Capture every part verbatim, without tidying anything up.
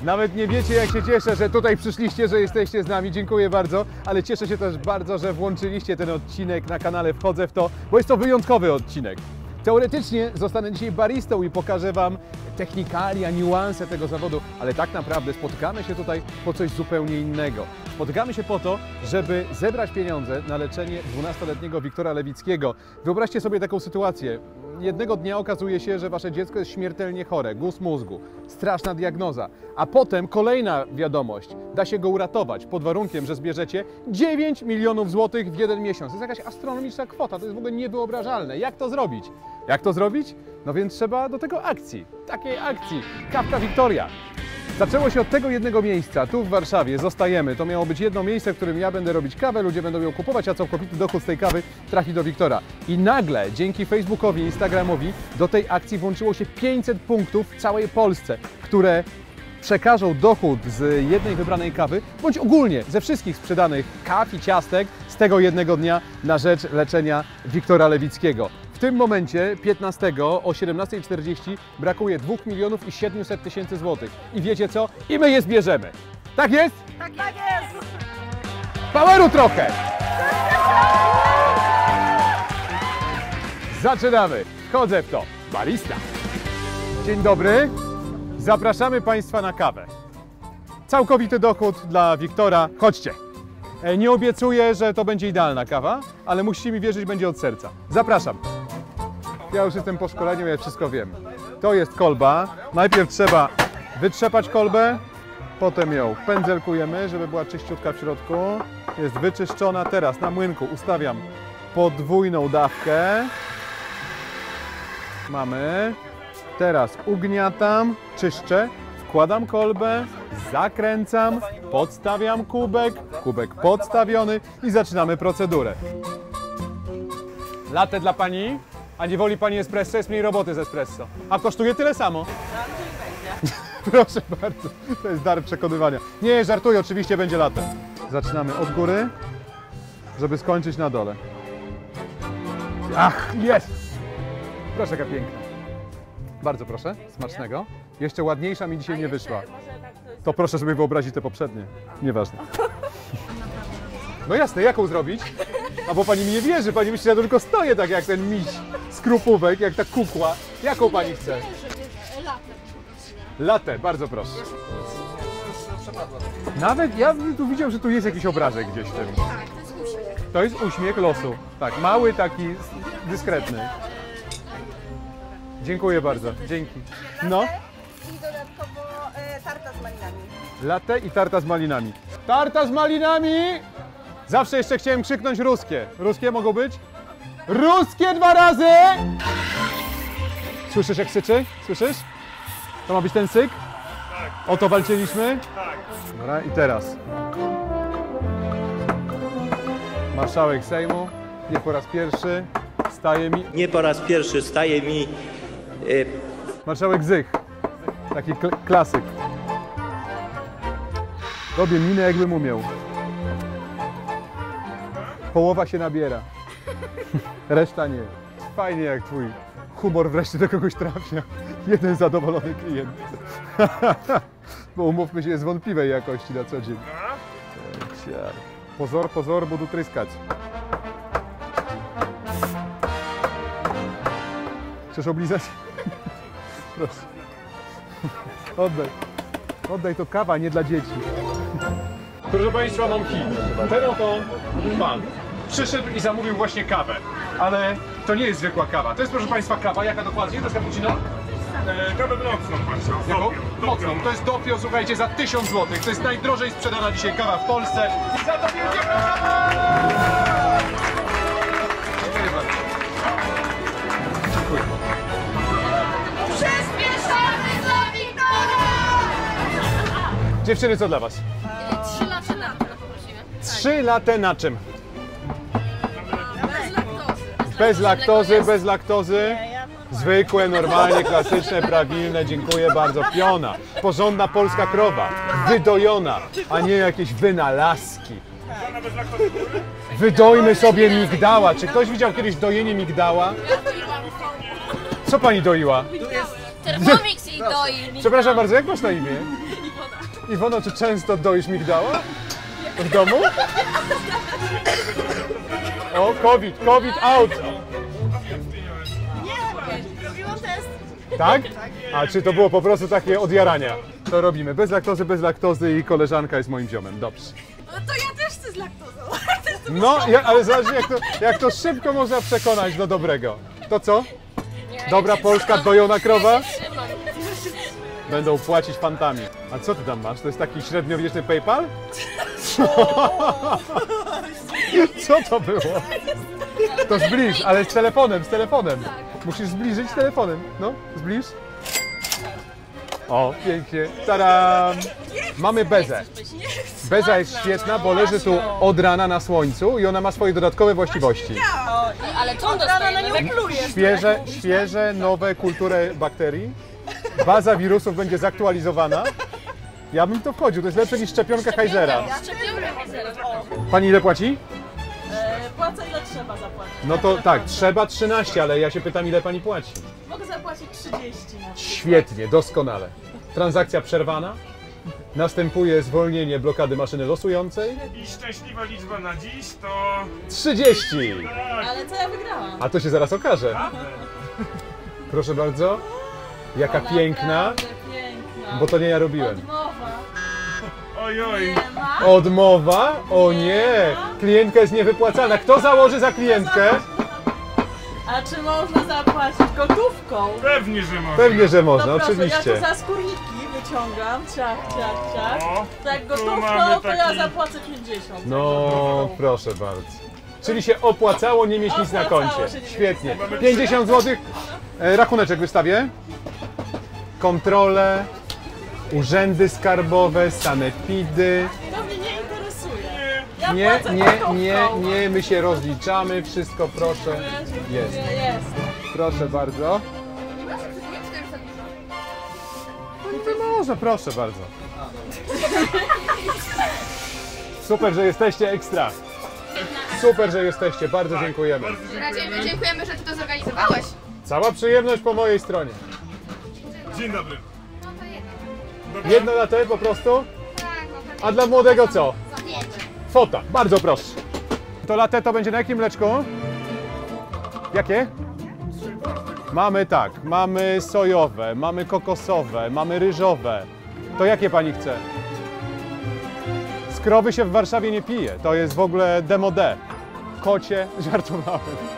Nawet nie wiecie, jak się cieszę, że tutaj przyszliście, że jesteście z nami. Dziękuję bardzo, ale cieszę się też bardzo, że włączyliście ten odcinek na kanale Wchodzę w to, bo jest to wyjątkowy odcinek. Teoretycznie zostanę dzisiaj baristą i pokażę Wam technikalia, niuanse tego zawodu, ale tak naprawdę spotykamy się tutaj po coś zupełnie innego. Spotykamy się po to, żeby zebrać pieniądze na leczenie dwunastoletniego Wiktora Lewickiego. Wyobraźcie sobie taką sytuację. Jednego dnia okazuje się, że Wasze dziecko jest śmiertelnie chore, guz mózgu, straszna diagnoza, a potem kolejna wiadomość, da się go uratować pod warunkiem, że zbierzecie dziewięć milionów złotych w jeden miesiąc. To jest jakaś astronomiczna kwota, to jest w ogóle niewyobrażalne. Jak to zrobić? Jak to zrobić? No więc trzeba do tego akcji, takiej akcji, Kawka Wiktoria. Zaczęło się od tego jednego miejsca, tu w Warszawie, zostajemy. To miało być jedno miejsce, w którym ja będę robić kawę, ludzie będą ją kupować, a całkowity dochód z tej kawy trafi do Wiktora. I nagle, dzięki Facebookowi, Instagramowi, do tej akcji włączyło się pięćset punktów w całej Polsce, które przekażą dochód z jednej wybranej kawy, bądź ogólnie ze wszystkich sprzedanych kaw i ciastek z tego jednego dnia na rzecz leczenia Wiktora Lewickiego. W tym momencie, piętnastego o siedemnastej czterdzieści, brakuje dwóch milionów i siedmiuset tysięcy złotych. I wiecie co? I my je zbierzemy. Tak jest? Tak jest! Poweru trochę! Zaczynamy. Wchodzę w to. Barista. Dzień dobry. Zapraszamy Państwa na kawę. Całkowity dochód dla Wiktora. Chodźcie. Nie obiecuję, że to będzie idealna kawa, ale musicie mi wierzyć, będzie od serca. Zapraszam. Ja już jestem po szkoleniu, ja wszystko wiem. To jest kolba. Najpierw trzeba wytrzepać kolbę, potem ją pędzelkujemy, żeby była czyściutka w środku. Jest wyczyszczona. Teraz na młynku ustawiam podwójną dawkę. Mamy. Teraz ugniatam, czyszczę, wkładam kolbę, zakręcam, podstawiam kubek, kubek podstawiony i zaczynamy procedurę. Latte dla Pani? A nie woli Pani espresso? Jest mniej roboty z espresso. A kosztuje tyle samo? Proszę bardzo, to jest dar przekonywania. Nie, żartuję, oczywiście będzie latte. Zaczynamy od góry, żeby skończyć na dole. Ach, jest! Proszę, jaka piękna. Bardzo proszę, smacznego. Jeszcze ładniejsza mi dzisiaj nie wyszła. To proszę sobie wyobrazić te poprzednie. Nieważne. No jasne, jaką zrobić? A bo Pani mi nie wierzy, Pani myśli, że ja tylko stoję tak jak ten miś z krupówek, jak ta kukła. Jaką Pani chce? Latte, bardzo proszę. Nawet ja bym tu widział, że tu jest jakiś obrazek gdzieś w tym. To jest uśmiech losu. Tak, mały, taki dyskretny. Dziękuję bardzo, dzięki. No. I dodatkowo e, tarta z malinami. Latte i tarta z malinami. Tarta z malinami! Zawsze jeszcze chciałem krzyknąć ruskie. Ruskie mogą być? Ruskie dwa razy! Słyszysz, jak syczy? Słyszysz? To ma być ten syk? Tak. O to walczyliśmy? Tak. Dobra, i teraz. Marszałek Sejmu, nie po raz pierwszy, staje mi... Nie po raz pierwszy staje mi... Y Marszałek Zych, taki kl klasyk. Robię minę, jakbym umiał. Połowa się nabiera, reszta nie. Fajnie, jak twój humor wreszcie do kogoś trafia. Jeden zadowolony klient. Bo umówmy się, jest wątpliwej jakości na co dzień. Pozor, pozor, budu tryskać. Chcesz oblizać? Proszę. Oddaj. Oddaj, to kawa, nie dla dzieci. Proszę Państwa, mam hit. Ten oto pan przyszedł i zamówił właśnie kawę. Ale to nie jest zwykła kawa. To jest, proszę Państwa, kawa. Jaka dokładnie? To jest cappuccino? E, kawę mocną, Państwo. Jaką? Mocną. To jest Doppio, słuchajcie, za tysiąc złotych. To jest najdrożej sprzedana dzisiaj kawa w Polsce. I za to wielkie brawo! Dziękuję bardzo. Dziękuję. Przyspieszamy dla Wiktora! Dziewczyny, co dla Was? Trzy latte na to poprosimy. Trzy latte na czym? Bez laktozy. Bez laktozy, bez laktozy. Zwykłe, normalnie, klasyczne, prawilne, dziękuję bardzo. Piona, porządna polska krowa, wydojona, a nie jakieś wynalazki. Wydojmy sobie migdała. Czy ktoś widział kiedyś dojenie migdała? Co Pani doiła? Thermomix i doi. Przepraszam bardzo, jak masz na imię? Iwono, czy często doisz migdała? W domu? O, COVID, COVID out! Nie, robiłam test. Tak? A czy to było po prostu takie odjarania? To robimy. Bez laktozy, bez laktozy i koleżanka jest moim ziomem. Dobrze. No to ja też chcę z laktozą. No, ja, ale zobacz, jak to, jak to szybko można przekonać do dobrego. To co? Dobra polska dojona krowa? Będą płacić fantami. A co ty tam masz? To jest taki średniowieczny PayPal? Co to było? To zbliż, ale z telefonem, z telefonem. Musisz zbliżyć telefonem. No, zbliż. O, pięknie. Tadam! Mamy bezę. Beza jest świetna, bo leży tu od rana na słońcu i ona ma swoje dodatkowe właściwości. Ale co on dostaje? Świeże, świeże, nowe kultury bakterii. Baza wirusów będzie zaktualizowana. Ja bym w to wchodził, to jest lepsze niż szczepionka Heizera. Pani ile płaci? Płacę ile trzeba zapłacić. No to tak, trzeba trzynaście, ale ja się pytam, ile pani płaci. Mogę zapłacić trzydzieści na przykład. Świetnie, doskonale. Transakcja przerwana. Następuje zwolnienie blokady maszyny losującej. I szczęśliwa liczba na dziś to... trzydzieści! Ale co ja wygrałam? A to się zaraz okaże. Proszę bardzo. Jaka piękna, Naprawdę piękna. bo to nie ja robiłem. Odmowa. Oj, oj. Nie ma? Odmowa? O nie! Klientka jest niewypłacana. Kto założy za klientkę? A czy można zapłacić gotówką? Pewnie, że można. Pewnie, że można, No proszę, oczywiście. ja tu za skórniki wyciągam, ciach, ciach, ciach. O, Tak tu gotówką, mamy to ja taki- zapłacę pięćdziesiąt. No, proszę bardzo. Czyli się opłacało nie mieć nic na Opłacało koncie. się nie mieć Świetnie. nic na koncie. pięćdziesiąt złotych. E, Rachuneczek wystawię. Kontrole, urzędy skarbowe, sanepidy. To mnie nie interesuje. Ja Nie, płacę nie, gotówką. nie, nie, my się rozliczamy, wszystko proszę. Jest. Nie, jest. Proszę bardzo. No to można, proszę bardzo. Super, że jesteście ekstra. Super, że jesteście, bardzo dziękujemy. Radziej, dziękujemy, że ty to zorganizowałeś. Cała przyjemność po mojej stronie. Dzień dobry. Jedno na te po prostu, Tak, no a dla młodego co? zdjęcie. Fota, bardzo proszę. To latte to będzie na jakim mleczku? Jakie? Mamy tak, mamy sojowe, mamy kokosowe, mamy ryżowe. To jakie pani chce? Z krowy się w Warszawie nie pije, to jest w ogóle demode. Kocie, żartowałem.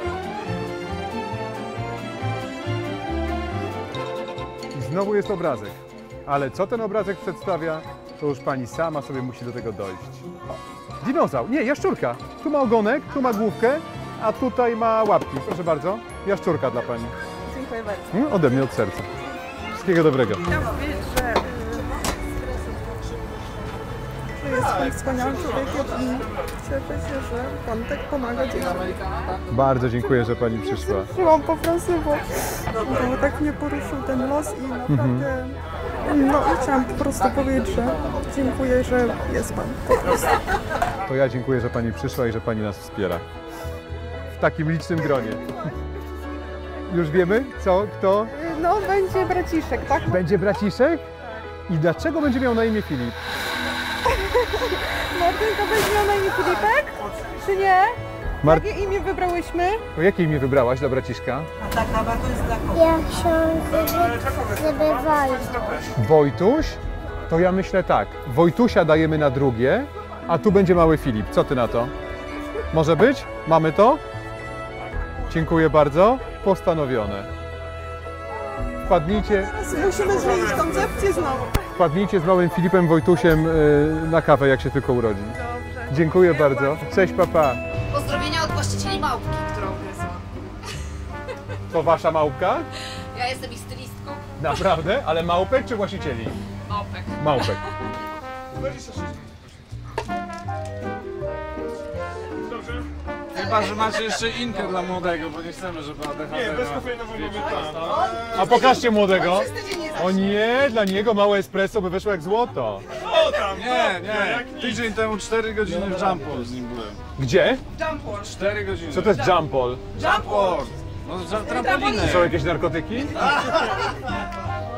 I znowu jest obrazek. Ale co ten obrazek przedstawia, to już pani sama sobie musi do tego dojść. O, dinozaur, nie, jaszczurka. Tu ma ogonek, tu ma główkę, a tutaj ma łapki. Proszę bardzo, jaszczurka dla pani. Dziękuję bardzo. Mm, ode mnie od serca. Wszystkiego dobrego. Chciałam powiedzieć, że, że jest pan wspaniałym człowiekiem i cieszę się, że pan tak pomaga dzieciom. Bardzo dziękuję, że pani przyszła. Byłam po prostu, bo, bo tak mnie poruszył ten los i naprawdę... No i chciałam po prostu powiedzieć, że dziękuję, że jest pan. Po prostu. To ja dziękuję, że pani przyszła i że pani nas wspiera. W takim licznym gronie. Już wiemy, co, kto? No będzie braciszek, tak? Będzie braciszek? I dlaczego będzie miał na imię Filip? Martynka będzie miał na imię Filipek? Czy nie? Mar- Jakie imię wybrałyśmy? To jakie imię wybrałaś dla braciszka? Ja książę, żeby walić. Wojtuś? To ja myślę tak. Wojtusia dajemy na drugie, a tu będzie mały Filip. Co ty na to? Może być? Mamy to? Dziękuję bardzo. Postanowione. Wpadnijcie, Musimy zmienić koncepcję znowu. wpadnijcie z małym Filipem Wojtusiem y, na kawę, jak się tylko urodzi. Dobrze. Dziękuję bardzo. Cześć, papa. Pozdrowienia od właścicieli małpki, którą gryzła. To wasza małpka? Ja jestem ich stylistką. Naprawdę? Ale małpek czy właścicieli? Małpek. Małpek. Dobrze? Chyba, że macie jeszcze inkę dla młodego, bo nie chcemy, żeby A D H D... Nie, bez kofeinowo mamy tam. A pokażcie młodego. O nie, dla niego małe espresso by wyszło jak złoto. O tam! Nie, nie. Tydzień temu cztery godziny w Jumpall z nim byłem. Gdzie? cztery godziny. Co to jest jumpall? Jumpall! No, za trampoliny. Są jakieś narkotyki?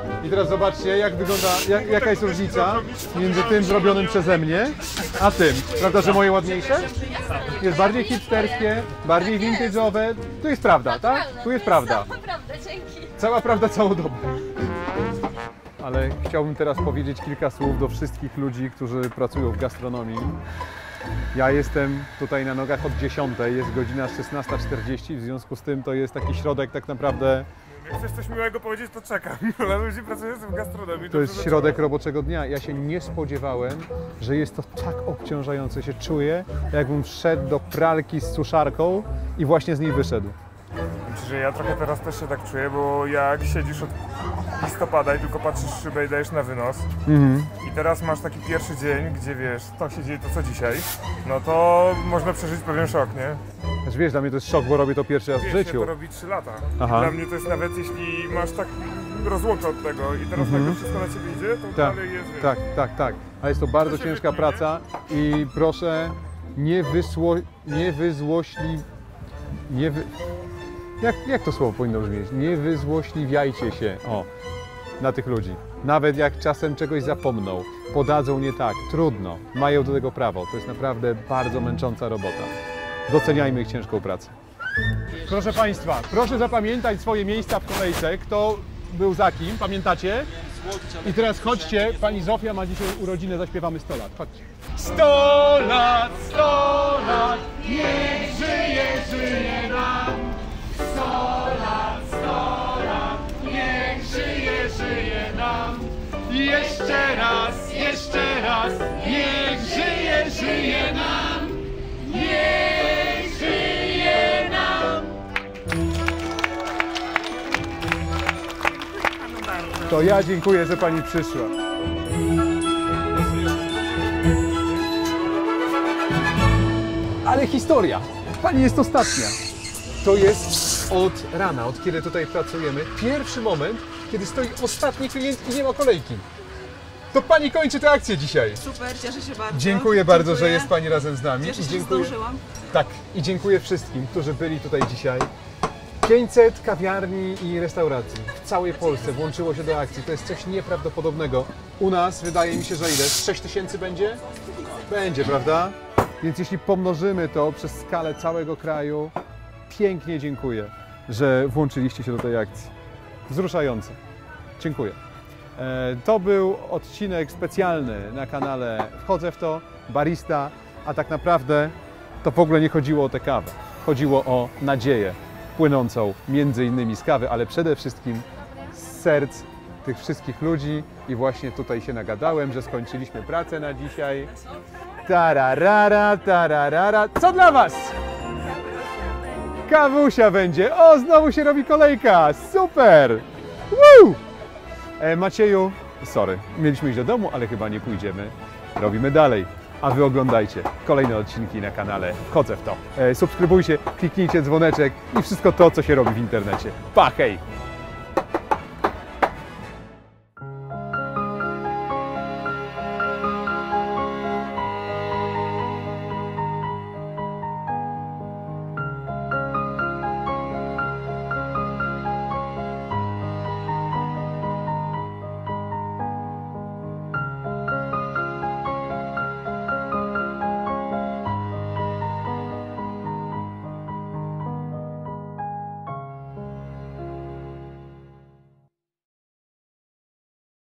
I teraz zobaczcie, jak wygląda, jak, jaka jest różnica między tym zrobionym przeze mnie, a tym. Prawda, że moje ładniejsze? Jest bardziej hipsterskie, bardziej vintage'owe. Tu jest prawda, tak? Tu jest prawda. Cała prawda, dzięki. Cała prawda, całą dobę. Ale chciałbym teraz powiedzieć kilka słów do wszystkich ludzi, którzy pracują w gastronomii. Ja jestem tutaj na nogach od dziesiątej, jest godzina szesnasta czterdzieści, w związku z tym to jest taki środek tak naprawdę, Jak chcesz coś miłego powiedzieć, to czekam. Dla ludzi pracujących w gastronomii. to jest środek roboczego dnia. Ja się nie spodziewałem, że jest to tak obciążające. Się czuję, jakbym wszedł do pralki z suszarką i właśnie z niej wyszedł. Myślę, że ja trochę teraz też się tak czuję, bo jak siedzisz od listopada i tylko patrzysz w szybę i dajesz na wynos Mhm. i teraz masz taki pierwszy dzień, gdzie wiesz, to się dzieje, to co dzisiaj, no to można przeżyć pewien szok, nie? Znaczy, wiesz, dla mnie to jest szok, bo robię to pierwszy raz w Wiesz, ja życiu. to robi trzy lata. Aha. Dla mnie to jest nawet, jeśli masz tak rozłąkę od tego i teraz Mhm. tak wszystko na ciebie idzie, to Tak, dalej jest, wiesz. tak, tak, tak. Ale jest to bardzo się ciężka wytnie, nie? praca i proszę nie wysło... nie wyzłośli... nie wy... Jak, jak to słowo powinno brzmieć? Nie wyzłośliwiajcie się, o, na tych ludzi. Nawet jak czasem czegoś zapomną, podadzą nie tak, trudno, mają do tego prawo. To jest naprawdę bardzo męcząca robota. Doceniajmy ich ciężką pracę. Proszę Państwa, proszę zapamiętać swoje miejsca w kolejce. Kto był za kim, pamiętacie? I teraz chodźcie, pani Zofia ma dzisiaj urodziny, zaśpiewamy sto lat. Chodźcie. sto lat, sto lat, niech żyje, żyje nam. sto lat, sto lat, niech żyje, żyje nam. Jeszcze raz, jeszcze raz, niech żyje, żyje nam. Niech żyje nam. To ja dziękuję, że pani przyszła. Ale historia. Pani jest ostatnia. To jest od rana, od kiedy tutaj pracujemy. Pierwszy moment, kiedy stoi ostatni klient i nie ma kolejki. To pani kończy tę akcję dzisiaj. Super, cieszę się bardzo. Dziękuję bardzo, Dziękuję. że jest pani razem z nami. Cieszę I się, dziękuję. że zdążyłam. Tak, i dziękuję wszystkim, którzy byli tutaj dzisiaj. pięćset kawiarni i restauracji w całej Polsce włączyło się do akcji. To jest coś nieprawdopodobnego. U nas wydaje mi się, że ile? sześć tysięcy będzie? Będzie, prawda? Więc jeśli pomnożymy to przez skalę całego kraju, pięknie dziękuję, że włączyliście się do tej akcji. Wzruszające. Dziękuję. E, To był odcinek specjalny na kanale Wchodzę w to, Barista, a tak naprawdę to w ogóle nie chodziło o tę kawę. Chodziło o nadzieję płynącą między innymi z kawy, ale przede wszystkim z serc tych wszystkich ludzi i właśnie tutaj się nagadałem, że skończyliśmy pracę na dzisiaj. Tararara, tararara. Co dla Was? Kawusia będzie. O, znowu się robi kolejka. Super! Woo! E, Macieju, sorry, mieliśmy iść do domu, ale chyba nie pójdziemy. Robimy dalej. A Wy oglądajcie kolejne odcinki na kanale Wchodzę w to. E, subskrybujcie, kliknijcie dzwoneczek i wszystko to, co się robi w internecie. Pa, hej!